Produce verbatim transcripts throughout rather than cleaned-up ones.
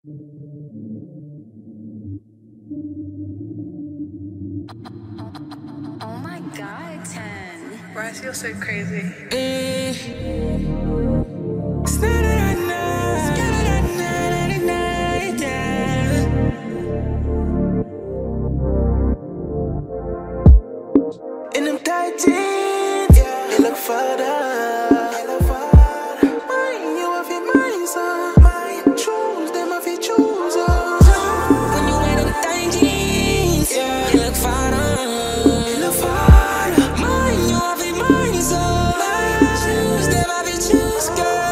Oh my god, ten. BRYYCE, you're so crazy. In them tight jeans, yeah. They look further. They look further. Mine, you have your mind, so mine. Choose them if you choose them. When you wear them tight jeans, yeah. They look further. They look further. Mine, you have your mind, so mine. Choose them if you choose, girl.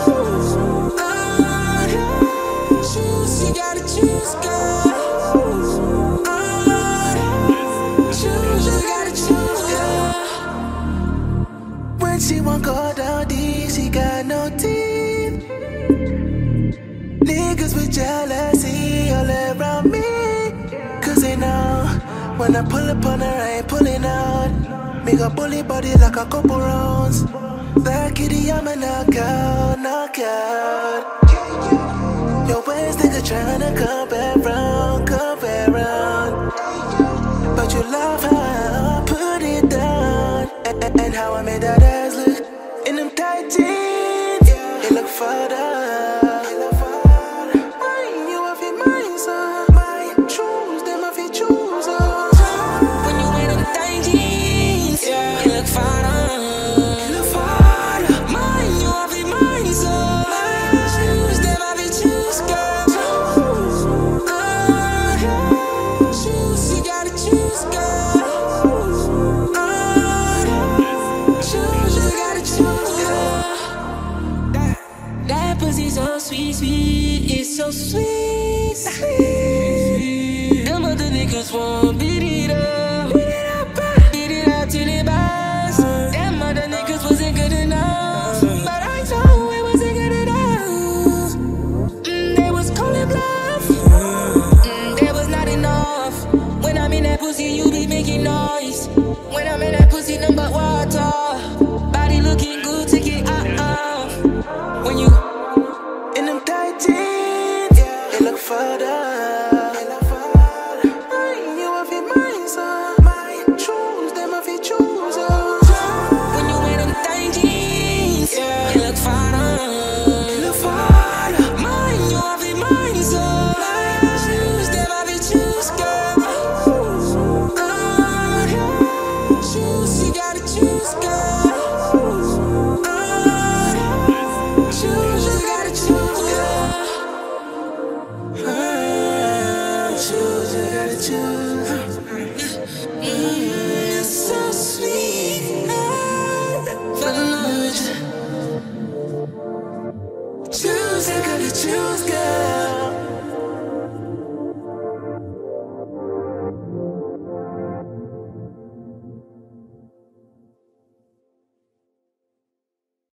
Uh, choose, you gotta choose, girl. She won't go down deep, she got no teeth. Niggas with jealousy all around me, cause they know when I pull up on her, I ain't pulling out. Make a bully body like a couple rounds. That kitty, I'm a knockout, knockout. Your waist, nigga tryna come back round, come back round. But you love how I put it down, and, and, and how I made that ass look. In them tight jeans, yeah. They look further. They look further. Mine, you have your mind, so mine. Choose them if you choose them. When you wear them tight jeans, yeah. They look further. They look further. Mine, you have your mind, so mine. Choose them if you choose, girl. Uh, choose, you gotta choose, girl. Pussy so sweet, sweet, it's so sweet, sweet. Them other niggas won't beat it up, beat it up, beat it up till it busts. Them other niggas wasn't good enough, but I know it wasn't good enough. Mm, they was calling bluff, mm, they was not enough. When I'm in that pussy, you be making noise. When I'm in that pussy, number water, body looking good, take it out. When you further. They look further. Mine, you have your mind, so mine. Choose them if you choose them. When you wear them tight jeans, yeah. They look further. They look further. Mine, you have your mind, so mine. Choose them if you choose, girl. Uh, choose, you gotta choose, girl. Uh, choose, you gotta choose, girl. Choose, you gotta choose. Mm, it's so sweet. Fell in love with you. Choose, you gotta choose, girl.